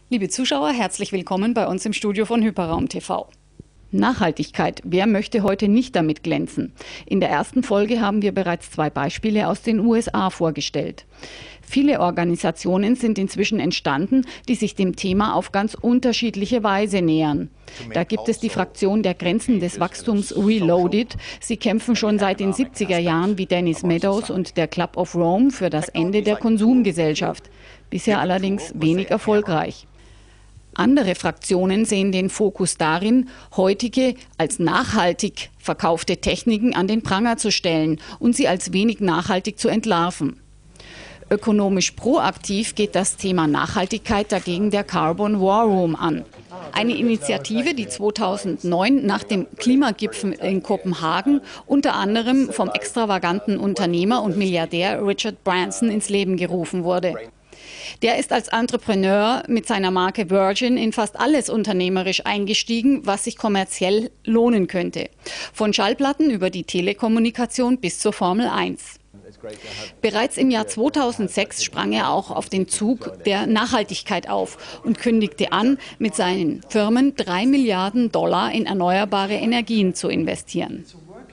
Liebe Zuschauer, herzlich willkommen bei uns im Studio von Hyperraum TV. Nachhaltigkeit. Wer möchte heute nicht damit glänzen? In der ersten Folge haben wir bereits 2 Beispiele aus den USA vorgestellt. Viele Organisationen sind inzwischen entstanden, die sich dem Thema auf ganz unterschiedliche Weise nähern. Da gibt es die Fraktion der Grenzen des Wachstums Reloaded. Sie kämpfen schon seit den 70er Jahren wie Dennis Meadows und der Club of Rome für das Ende der Konsumgesellschaft. Bisher allerdings wenig erfolgreich. Andere Fraktionen sehen den Fokus darin, heutige als nachhaltig verkaufte Techniken an den Pranger zu stellen und sie als wenig nachhaltig zu entlarven. Ökonomisch proaktiv geht das Thema Nachhaltigkeit dagegen der Carbon War Room an. Eine Initiative, die 2009 nach dem Klimagipfel in Kopenhagen unter anderem vom extravaganten Unternehmer und Milliardär Richard Branson ins Leben gerufen wurde. Der ist als Entrepreneur mit seiner Marke Virgin in fast alles unternehmerisch eingestiegen, was sich kommerziell lohnen könnte. Von Schallplatten über die Telekommunikation bis zur Formel 1. Bereits im Jahr 2006 sprang er auch auf den Zug der Nachhaltigkeit auf und kündigte an, mit seinen Firmen $3 Milliarden in erneuerbare Energien zu investieren.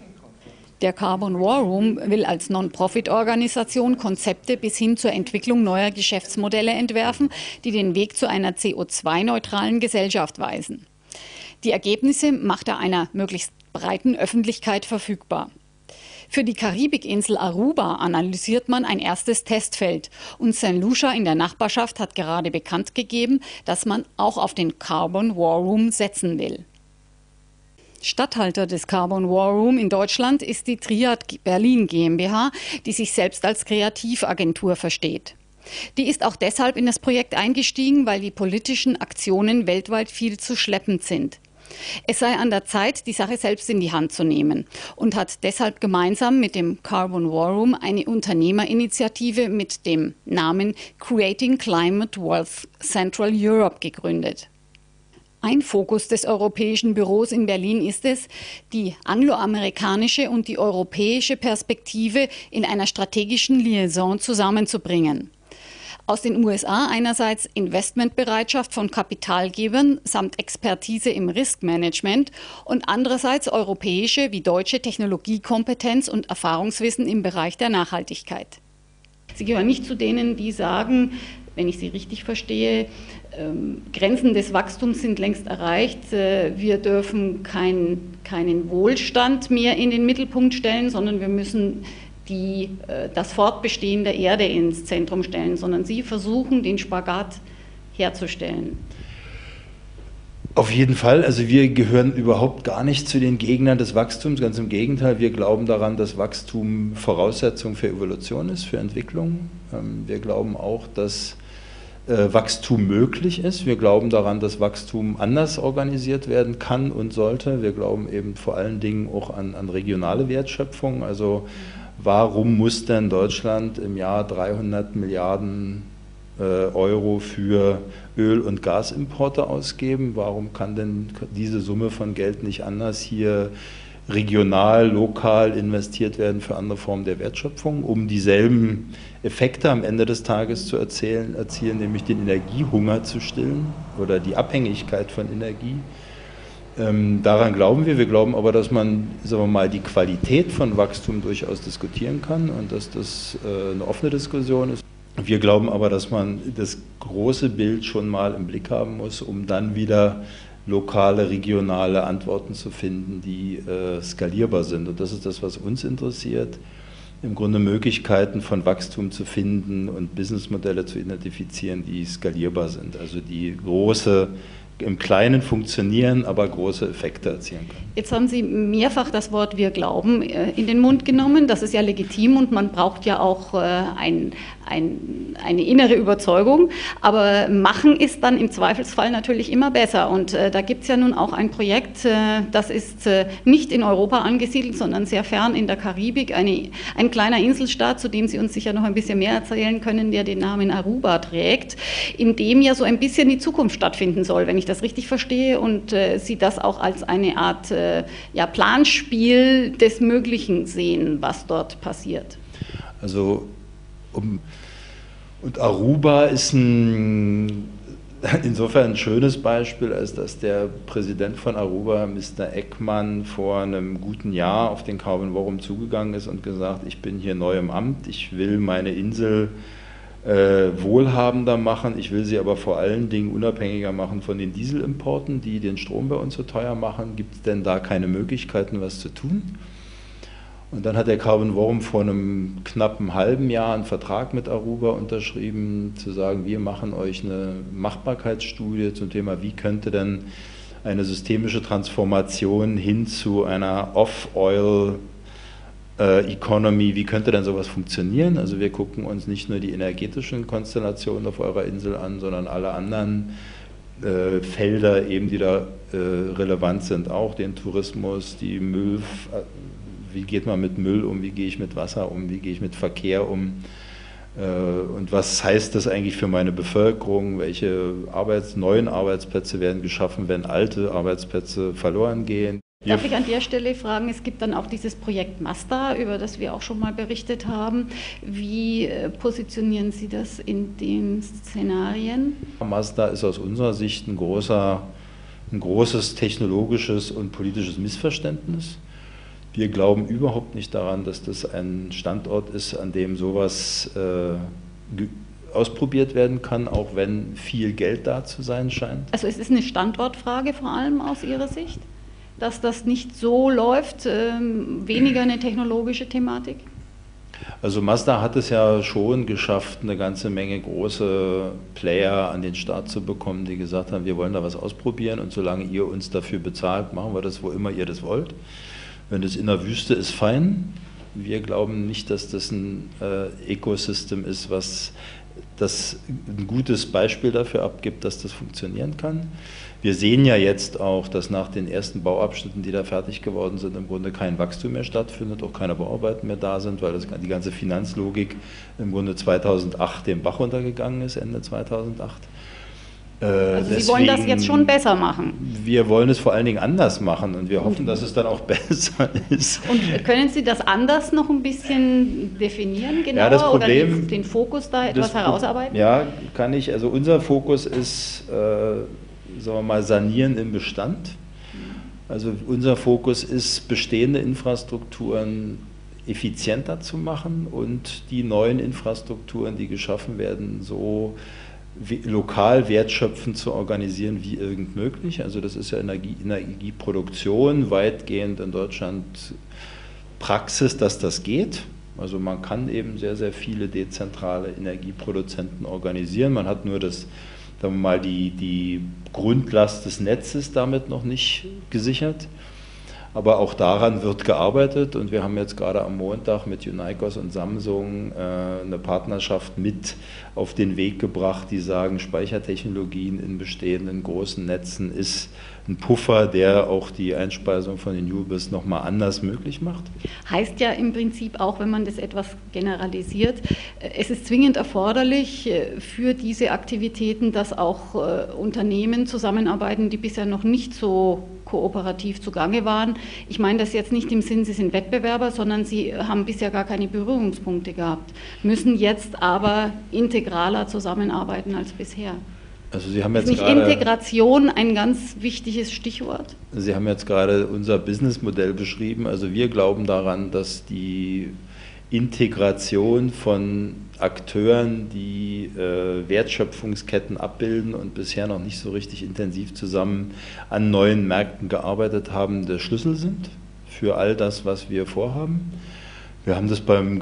Der Carbon War Room will als Non-Profit-Organisation Konzepte bis hin zur Entwicklung neuer Geschäftsmodelle entwerfen, die den Weg zu einer CO2-neutralen Gesellschaft weisen. Die Ergebnisse macht er einer möglichst breiten Öffentlichkeit verfügbar. Für die Karibikinsel Aruba analysiert man ein erstes Testfeld und St. Lucia in der Nachbarschaft hat gerade bekannt gegeben, dass man auch auf den Carbon War Room setzen will. Statthalter des Carbon War Room in Deutschland ist die Triad Berlin GmbH, die sich selbst als Kreativagentur versteht. Die ist auch deshalb in das Projekt eingestiegen, weil die politischen Aktionen weltweit viel zu schleppend sind. Es sei an der Zeit, die Sache selbst in die Hand zu nehmen und hat deshalb gemeinsam mit dem Carbon War Room eine Unternehmerinitiative mit dem Namen Creating Climate Wealth Central Europe gegründet. Ein Fokus des europäischen Büros in Berlin ist es, die angloamerikanische und die europäische Perspektive in einer strategischen Liaison zusammenzubringen. Aus den USA einerseits Investmentbereitschaft von Kapitalgebern samt Expertise im Riskmanagement und andererseits europäische wie deutsche Technologiekompetenz und Erfahrungswissen im Bereich der Nachhaltigkeit. Sie gehören nicht zu denen, die sagen, wenn ich Sie richtig verstehe, Grenzen des Wachstums sind längst erreicht. Wir dürfen keinen Wohlstand mehr in den Mittelpunkt stellen, sondern wir müssen das Fortbestehen der Erde ins Zentrum stellen, sondern Sie versuchen, den Spagat herzustellen. Auf jeden Fall, also wir gehören überhaupt gar nicht zu den Gegnern des Wachstums, ganz im Gegenteil, wir glauben daran, dass Wachstum Voraussetzung für Evolution ist, für Entwicklung. Wir glauben auch, dass Wachstum möglich ist. Wir glauben daran, dass Wachstum anders organisiert werden kann und sollte. Wir glauben eben vor allen Dingen auch an regionale Wertschöpfung. Also warum muss denn Deutschland im Jahr 300 Milliarden Euro für Öl- und Gasimporte ausgeben? Warum kann denn diese Summe von Geld nicht anders hier regional, lokal investiert werden für andere Formen der Wertschöpfung, um dieselben Effekte am Ende des Tages zu erzielen, nämlich den Energiehunger zu stillen oder die Abhängigkeit von Energie. Daran glauben wir. Wir glauben aber, dass man, sagen wir mal, die Qualität von Wachstum durchaus diskutieren kann und dass das eine offene Diskussion ist. Wir glauben aber, dass man das große Bild schon mal im Blick haben muss, um dann wieder lokale, regionale Antworten zu finden, die skalierbar sind. Und das ist das, was uns interessiert, im Grunde Möglichkeiten von Wachstum zu finden und Businessmodelle zu identifizieren, die skalierbar sind, also die im Kleinen funktionieren, aber große Effekte erzielen können. Jetzt haben Sie mehrfach das Wort "wir glauben" in den Mund genommen. Das ist ja legitim und man braucht ja auch eine innere Überzeugung. Aber machen ist dann im Zweifelsfall natürlich immer besser. Und da gibt es ja nun auch ein Projekt, das ist nicht in Europa angesiedelt, sondern sehr fern in der Karibik. Ein kleiner Inselstaat, zu dem Sie uns sicher noch ein bisschen mehr erzählen können, der den Namen Aruba trägt, in dem ja so ein bisschen die Zukunft stattfinden soll, wenn ich das richtig verstehe und Sie das auch als eine Art Planspiel des Möglichen sehen, was dort passiert. Also und Aruba ist ein insofern ein schönes Beispiel, als dass der Präsident von Aruba, Mr. Ekman, vor einem guten Jahr auf den Carbon Forum zugegangen ist und gesagt, ich bin hier neu im Amt, ich will meine Insel wohlhabender machen, ich will sie aber vor allen Dingen unabhängiger machen von den Dieselimporten, die den Strom bei uns so teuer machen. Gibt es denn da keine Möglichkeiten, was zu tun? Und dann hat der Carbon Forum vor einem knappen halben Jahr einen Vertrag mit Aruba unterschrieben, zu sagen, wir machen euch eine Machbarkeitsstudie zum Thema, wie könnte denn eine systemische Transformation hin zu einer Off-Oil Economy, wie könnte denn sowas funktionieren? Also wir gucken uns nicht nur die energetischen Konstellationen auf eurer Insel an, sondern alle anderen Felder eben, die da relevant sind, auch den Tourismus, die Müll, wie geht man mit Müll um, wie gehe ich mit Wasser um, wie gehe ich mit Verkehr um und was heißt das eigentlich für meine Bevölkerung, welche neuen Arbeitsplätze werden geschaffen, wenn alte Arbeitsplätze verloren gehen. Darf ich an der Stelle fragen, es gibt dann auch dieses Projekt Mazda, über das wir auch schon mal berichtet haben. Wie positionieren Sie das in den Szenarien? Mazda ist aus unserer Sicht ein großes technologisches und politisches Missverständnis. Wir glauben überhaupt nicht daran, dass das ein Standort ist, an dem sowas ausprobiert werden kann, auch wenn viel Geld da zu sein scheint. Also es ist eine Standortfrage vor allem aus Ihrer Sicht? Dass das nicht so läuft, weniger eine technologische Thematik? Also Mazda hat es ja schon geschafft, eine ganze Menge große Player an den Start zu bekommen, die gesagt haben, wir wollen da was ausprobieren und solange ihr uns dafür bezahlt, machen wir das, wo immer ihr das wollt. Wenn das in der Wüste ist, fein. Wir glauben nicht, dass das ein Ecosystem ist, was das ein gutes Beispiel dafür abgibt, dass das funktionieren kann. Wir sehen ja jetzt auch, dass nach den ersten Bauabschnitten, die da fertig geworden sind, im Grunde kein Wachstum mehr stattfindet, auch keine Bauarbeiten mehr da sind, weil die ganze Finanzlogik im Grunde 2008 den Bach runtergegangen ist, Ende 2008. Also Sie wollen das jetzt schon besser machen? Wir wollen es vor allen Dingen anders machen und wir hoffen, dass es dann auch besser ist. Und können Sie das anders noch ein bisschen definieren, genauer, ja, das Problem, oder den Fokus da etwas herausarbeiten? Ja, kann ich. Also unser Fokus ist, sagen wir mal, Sanieren im Bestand. Also unser Fokus ist, bestehende Infrastrukturen effizienter zu machen und die neuen Infrastrukturen, die geschaffen werden, so lokal wertschöpfend zu organisieren wie irgend möglich. Also das ist ja Energieproduktion weitgehend in Deutschland Praxis, dass das geht. Also man kann eben sehr, sehr viele dezentrale Energieproduzenten organisieren. Man hat nur das, sagen wir mal, die Grundlast des Netzes damit noch nicht gesichert. Aber auch daran wird gearbeitet und wir haben jetzt gerade am Montag mit Unicos und Samsung eine Partnerschaft mit auf den Weg gebracht, die sagen, Speichertechnologien in bestehenden großen Netzen ist ein Puffer, der auch die Einspeisung von Renewables nochmal anders möglich macht. Heißt ja im Prinzip auch, wenn man das etwas generalisiert, es ist zwingend erforderlich für diese Aktivitäten, dass auch Unternehmen zusammenarbeiten, die bisher noch nicht so kooperativ zugange waren. Ich meine das jetzt nicht im Sinn, sie sind Wettbewerber, sondern sie haben bisher gar keine Berührungspunkte gehabt, müssen jetzt aber integraler zusammenarbeiten als bisher. Also Sie haben jetzt ist nicht gerade, Integration ein ganz wichtiges Stichwort? Sie haben jetzt gerade unser Businessmodell beschrieben. Also wir glauben daran, dass die Integration von Akteuren, die Wertschöpfungsketten abbilden und bisher noch nicht so richtig intensiv zusammen an neuen Märkten gearbeitet haben, der Schlüssel sind für all das, was wir vorhaben. Wir haben das beim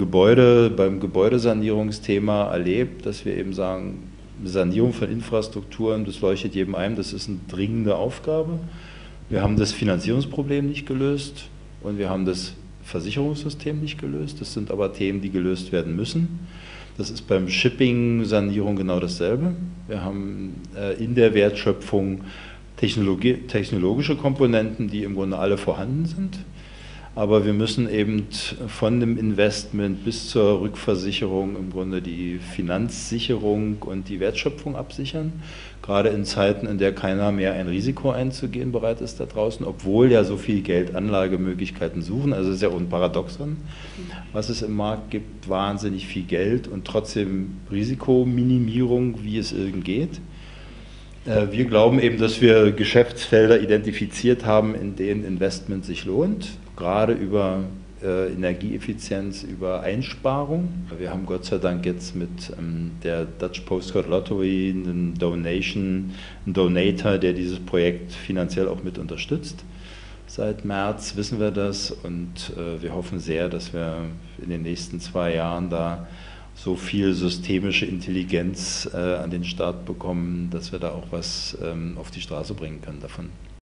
Gebäudesanierungsthema erlebt, dass wir eben sagen, Sanierung von Infrastrukturen, das leuchtet jedem ein, das ist eine dringende Aufgabe. Wir haben das Finanzierungsproblem nicht gelöst und wir haben das Versicherungssystem nicht gelöst. Das sind aber Themen, die gelöst werden müssen. Das ist beim Shipping-Sanierung genau dasselbe. Wir haben in der Wertschöpfung technologische Komponenten, die im Grunde alle vorhanden sind. Aber wir müssen eben von dem Investment bis zur Rückversicherung im Grunde die Finanzsicherung und die Wertschöpfung absichern. Gerade in Zeiten, in der keiner mehr ein Risiko einzugehen bereit ist da draußen, obwohl ja so viel Geld Anlagemöglichkeiten suchen. Also es ist ja auch ein Paradoxon, was es im Markt gibt, wahnsinnig viel Geld und trotzdem Risikominimierung, wie es irgend geht. Wir glauben eben, dass wir Geschäftsfelder identifiziert haben, in denen Investment sich lohnt, gerade über Energieeffizienz, über Einsparung. Wir haben Gott sei Dank jetzt mit der Dutch Postcode Lottery einen Donator, der dieses Projekt finanziell auch mit unterstützt. Seit März wissen wir das und wir hoffen sehr, dass wir in den nächsten 2 Jahren da so viel systemische Intelligenz an den Start bekommen, dass wir da auch was auf die Straße bringen können davon.